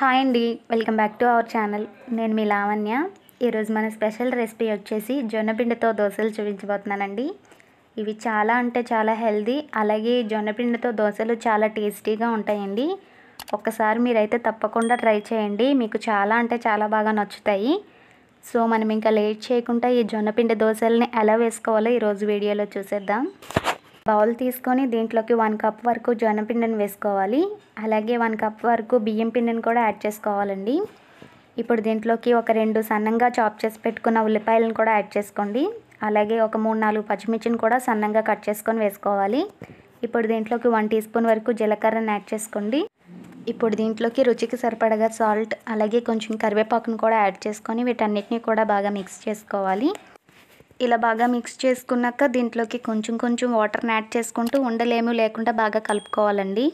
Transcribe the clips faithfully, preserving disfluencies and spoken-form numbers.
Hi అండి, welcome back to our channel. నేను మీ లావణ్య. ఈరోజు మన స్పెషల్ రెసిపీ వచ్చేసి జొన్నపిండితో దోశలు చూపించబోతున్నానండి. ఇవి చాలా అంటే చాలా హెల్దీ, అలాగే జొన్నపిండితో దోశలు చాలా టేస్టీగా ఉంటాయండి. ఒక్కసారి మీరైతే తప్పకుండా ట్రై చేయండి, మీకు చాలా అంటే చాలా బాగా నచ్చుతాయి. సో మనం ఇంకా లేట్ చేయకుండా ఈ జొన్నపిండి దోశల్ని ఎలా వేసుకోవాలో ఈరోజు వీడియోలో చూసేద్దాం. బౌల్ తీసుకొని దీంట్లోకి వన్ కప్ వరకు జొన్నపిండిని వేసుకోవాలి. అలాగే వన్ కప్ వరకు బియ్యం పిండిని కూడా యాడ్ చేసుకోవాలండి. ఇప్పుడు దీంట్లోకి ఒక రెండు సన్నంగా చాప్ చేసి పెట్టుకున్న ఉల్లిపాయలను కూడా యాడ్ చేసుకోండి. అలాగే ఒక మూడు నాలుగు పచ్చిమిర్చిని కూడా సన్నంగా కట్ చేసుకొని వేసుకోవాలి. ఇప్పుడు దీంట్లోకి వన్ టీ స్పూన్ వరకు జీలకర్రని యాడ్ చేసుకోండి. ఇప్పుడు దీంట్లోకి రుచికి సరిపడగా సాల్ట్, అలాగే కొంచెం కరివేపాకును కూడా యాడ్ చేసుకొని వీటన్నిటిని కూడా బాగా మిక్స్ చేసుకోవాలి. ఇలా బాగా మిక్స్ చేసుకున్నాక దీంట్లోకి కొంచెం కొంచెం వాటర్ని యాడ్ చేసుకుంటూ ఉండలేము లేకుండా బాగా కలుపుకోవాలండి.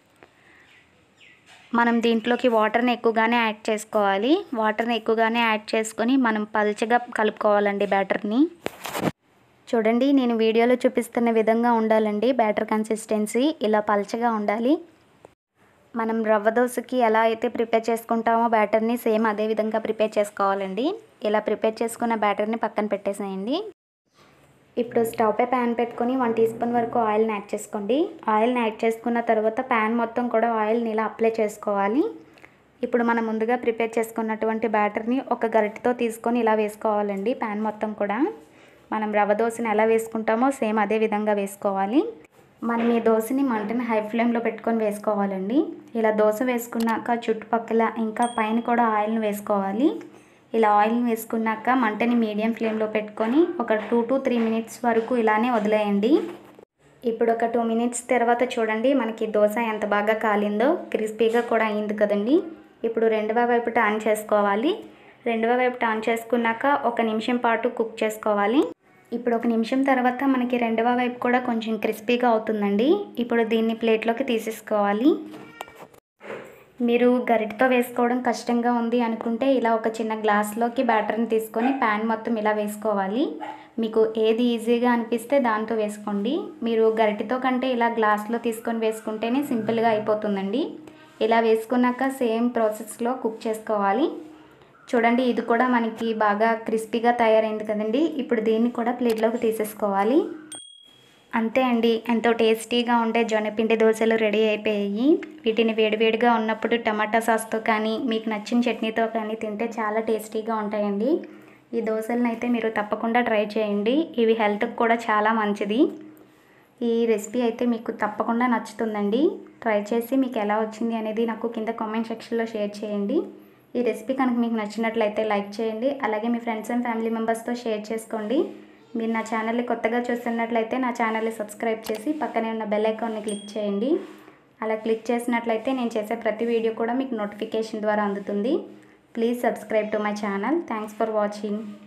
మనం దీంట్లోకి వాటర్ని ఎక్కువగానే యాడ్ చేసుకోవాలి. వాటర్ని ఎక్కువగానే యాడ్ చేసుకొని మనం పల్చగా కలుపుకోవాలండి బ్యాటర్ని. చూడండి, నేను వీడియోలో చూపిస్తున్న విధంగా ఉండాలండి బ్యాటర్ కన్సిస్టెన్సీ. ఇలా పల్చగా ఉండాలి. మనం రవ్వ దోశకి ఎలా అయితే ప్రిపేర్ చేసుకుంటామో బ్యాటర్ని సేమ్ అదే విధంగా ప్రిపేర్ చేసుకోవాలండి. ఇలా ప్రిపేర్ చేసుకున్న బ్యాటర్ని పక్కన పెట్టేసేయండి. ఇప్పుడు స్టవ్ పై ప్యాన్ పెట్టుకొని వన్ టీ స్పూన్ వరకు ఆయిల్ని యాడ్ చేసుకోండి. ఆయిల్ని యాడ్ చేసుకున్న తర్వాత ప్యాన్ మొత్తం కూడా ఆయిల్ని ఇలా అప్లై చేసుకోవాలి. ఇప్పుడు మనం ముందుగా ప్రిపేర్ చేసుకున్నటువంటి బ్యాటర్ని ఒక గరిటెతో తీసుకొని ఇలా వేసుకోవాలండి. ప్యాన్ మొత్తం కూడా మనం రవ్వ దోశని ఎలా వేసుకుంటామో సేమ్ అదే విధంగా వేసుకోవాలి. మనం ఈ దోశని మంటని హై ఫ్లేమ్లో పెట్టుకొని వేసుకోవాలండి. ఇలా దోశ వేసుకున్నాక చుట్టుపక్కల ఇంకా పైన కూడా ఆయిల్ని వేసుకోవాలి. ఇలా ఆయిల్ని వేసుకున్నాక మంటని మీడియం ఫ్లేమ్లో పెట్టుకొని ఒక టూ టు త్రీ మినిట్స్ వరకు ఇలానే వదిలేయండి. ఇప్పుడు ఒక టూ మినిట్స్ తర్వాత చూడండి, మనకి దోశ ఎంత బాగా కాలిందో, క్రిస్పీగా కూడా అయింది కదండి. ఇప్పుడు రెండవ వైపు టర్న్ చేసుకోవాలి. రెండవ వైపు టర్న్ చేసుకున్నాక ఒక నిమిషం పాటు కుక్ చేసుకోవాలి. ఇప్పుడు ఒక నిమిషం తర్వాత మనకి రెండవ వైపు కూడా కొంచెం క్రిస్పీగా అవుతుందండి. ఇప్పుడు దీన్ని ప్లేట్లోకి తీసేసుకోవాలి. మీరు గరిటెతో వేసుకోవడం కష్టంగా ఉంది అనుకుంటే ఇలా ఒక చిన్న గ్లాస్లోకి బ్యాటర్ని తీసుకొని ప్యాన్ మొత్తం ఇలా వేసుకోవాలి. మీకు ఏది ఈజీగా అనిపిస్తే దాంతో వేసుకోండి. మీరు గరిటెతో కంటే ఇలా గ్లాస్లో తీసుకొని వేసుకుంటేనే సింపుల్గా అయిపోతుందండి. ఇలా వేసుకున్నాక సేమ్ ప్రాసెస్లో కుక్ చేసుకోవాలి. చూడండి, ఇది కూడా మనకి బాగా క్రిస్పీగా తయారైంది కదండి. ఇప్పుడు దీన్ని కూడా ప్లేట్లోకి తీసేసుకోవాలి. అంతే అండి, ఎంతో టేస్టీగా ఉండే జొన్నపిండి దోశలు రెడీ అయిపోయాయి. వీటిని వేడివేడిగా ఉన్నప్పుడు టమాటా సాస్తో కానీ మీకు నచ్చిన చట్నీతో కానీ తింటే చాలా టేస్టీగా ఉంటాయండి. ఈ దోశలను అయితే మీరు తప్పకుండా ట్రై చేయండి. ఇవి హెల్త్కి కూడా చాలా మంచిది. ఈ రెసిపీ అయితే మీకు తప్పకుండా నచ్చుతుందండి. ట్రై చేసి మీకు ఎలా వచ్చింది అనేది నాకు కింద కామెంట్ సెక్షన్లో షేర్ చేయండి. ఈ రెసిపీ కనుక మీకు నచ్చినట్లయితే లైక్ చేయండి. అలాగే మీ ఫ్రెండ్స్ అండ్ ఫ్యామిలీ మెంబర్స్తో షేర్ చేసుకోండి. మీరు నా ఛానల్ని కొత్తగా చూస్తున్నట్లయితే నా ఛానల్ని సబ్స్క్రైబ్ చేసి పక్కనే ఉన్న బెల్ ఐకాన్ని క్లిక్ చేయండి. అలా క్లిక్ చేసినట్లయితే నేను చేసే ప్రతి వీడియో కూడా మీకు నోటిఫికేషన్ ద్వారా అందుతుంది. Please subscribe to my channel. Thanks for watching.